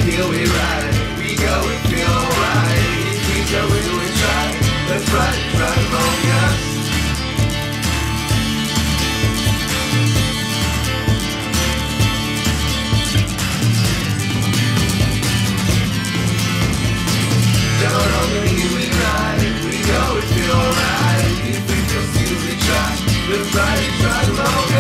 feel we ride. We go and feel alright. If we go, we do it try. Let's ride among us. Down on the knee we ride. We go and feel alright. If we feel, we try. Let's ride among us.